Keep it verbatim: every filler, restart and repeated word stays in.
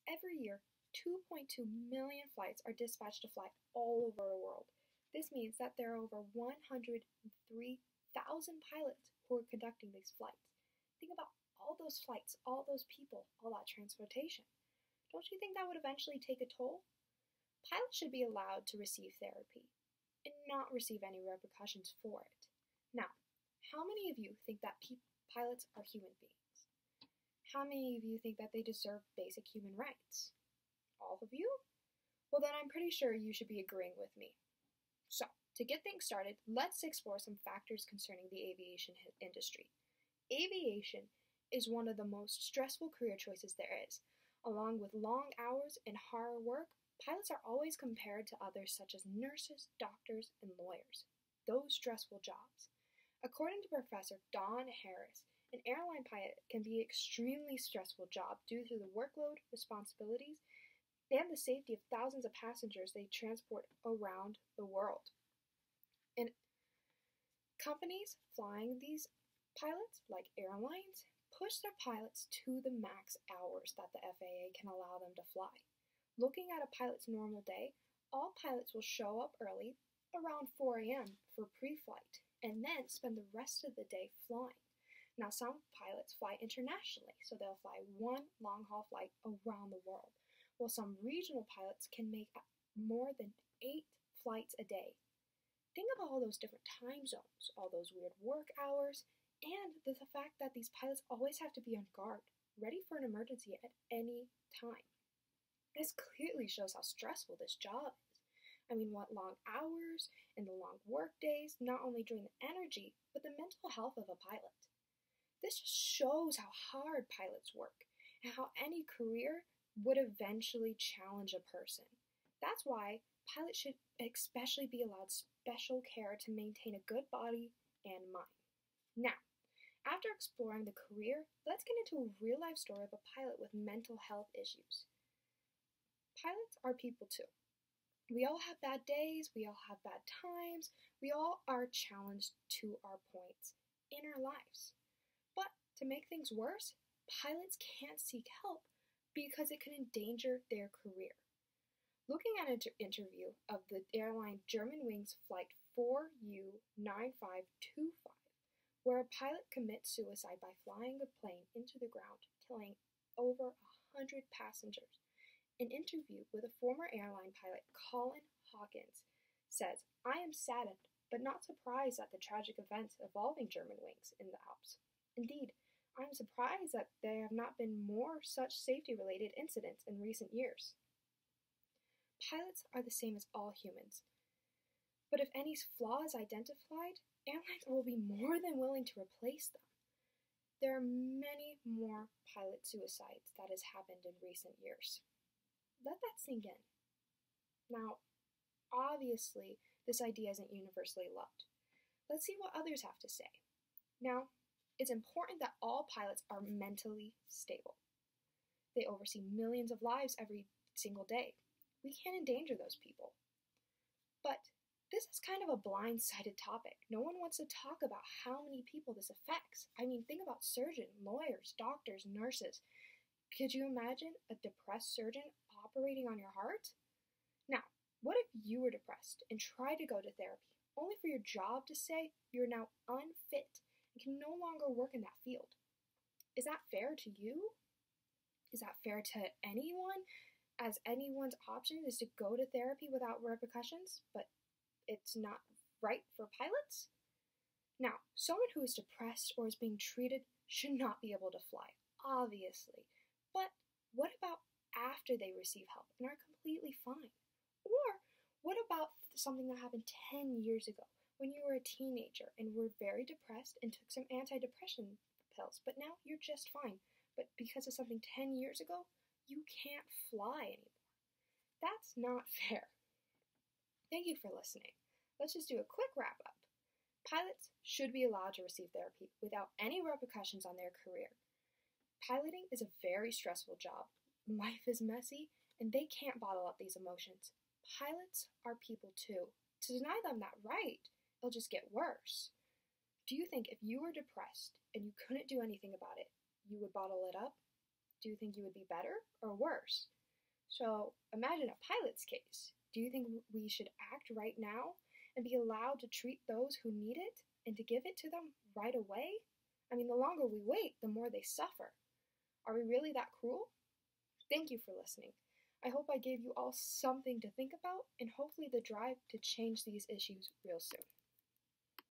Every year, two point two million flights are dispatched to fly all over the world. This means that there are over one hundred three thousand pilots who are conducting these flights. Think about all those flights, all those people, all that transportation. Don't you think that would eventually take a toll? Pilots should be allowed to receive therapy and not receive any repercussions for it. Now, how many of you think that pe- pilots are human beings? How many of you think that they deserve basic human rights? All of you? Well, then I'm pretty sure you should be agreeing with me. So, to get things started, let's explore some factors concerning the aviation industry. Aviation is one of the most stressful career choices there is. Along with long hours and hard work, pilots are always compared to others such as nurses, doctors, and lawyers. Those stressful jobs. According to Professor Don Harris, an airline pilot can be an extremely stressful job due to the workload, responsibilities, and the safety of thousands of passengers they transport around the world. And companies flying these pilots, like airlines, push their pilots to the max hours that the F A A can allow them to fly. Looking at a pilot's normal day, all pilots will show up early, around four a.m. for pre-flight, and then spend the rest of the day flying. Now, some pilots fly internationally, so they'll fly one long-haul flight around the world, while some regional pilots can make more than eight flights a day. Think of all those different time zones, all those weird work hours, and the fact that these pilots always have to be on guard, ready for an emergency at any time. This clearly shows how stressful this job is. I mean, what long hours and the long work days not only drain the energy, but the mental health of a pilot. This just shows how hard pilots work and how any career would eventually challenge a person. That's why pilots should especially be allowed special care to maintain a good body and mind. Now, after exploring the career, let's get into a real-life story of a pilot with mental health issues. Pilots are people too. We all have bad days, we all have bad times, we all are challenged to our points in our lives. But to make things worse, pilots can't seek help because it could endanger their career. Looking at an inter- interview of the airline Germanwings Flight four U nine five two five, where a pilot commits suicide by flying a plane into the ground, killing over one hundred passengers. An interview with a former airline pilot, Colin Hawkins, says, "I am saddened, but not surprised at the tragic events involving Germanwings in the Alps. Indeed, I am surprised that there have not been more such safety-related incidents in recent years." Pilots are the same as all humans. But if any flaw is identified, airlines will be more than willing to replace them. There are many more pilot suicides that has happened in recent years. Let that sink in. Now, obviously, this idea isn't universally loved. Let's see what others have to say. Now, it's important that all pilots are mentally stable. They oversee millions of lives every single day. We can't endanger those people. But this is kind of a blind-sided topic. No one wants to talk about how many people this affects. I mean, think about surgeons, lawyers, doctors, nurses. Could you imagine a depressed surgeon operating on your heart? Now, what if you were depressed and tried to go to therapy, only for your job to say you're now unfit and can no longer work in that field? Is that fair to you? Is that fair to anyone, as anyone's option is to go to therapy without repercussions, but it's not right for pilots? Now, someone who is depressed or is being treated should not be able to fly, obviously. But what about after they receive help and are completely fine? Or what about something that happened ten years ago when you were a teenager and were very depressed and took some antidepressant pills, but now you're just fine. But because of something ten years ago, you can't fly anymore. That's not fair. Thank you for listening. Let's just do a quick wrap up. Pilots should be allowed to receive therapy without any repercussions on their career. Piloting is a very stressful job. Life is messy, and they can't bottle up these emotions. Pilots are people too. To deny them that right, it'll just get worse. Do you think if you were depressed and you couldn't do anything about it, you would bottle it up? Do you think you would be better or worse? So imagine a pilot's case. Do you think we should act right now and be allowed to treat those who need it and to give it to them right away? I mean, the longer we wait, the more they suffer. Are we really that cruel? Thank you for listening. I hope I gave you all something to think about and hopefully the drive to change these issues real soon.